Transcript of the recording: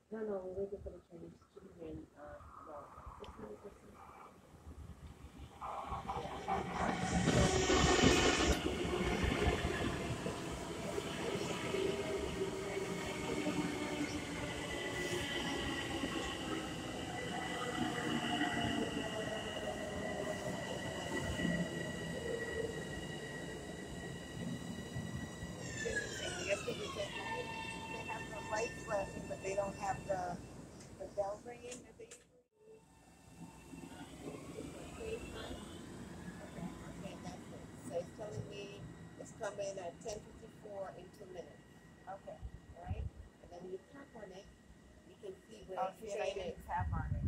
No, no, we're waiting for the Chinese to be here in about 6 minutes or so. Yesterday they have the lights flashing, but they don't have the bell ringing that they usually use. Okay, that's it. So it's telling me it's coming at 10:54 in 2 minutes. Okay. All right? And then when you tap on it, you can see where it's shining. Tap on it.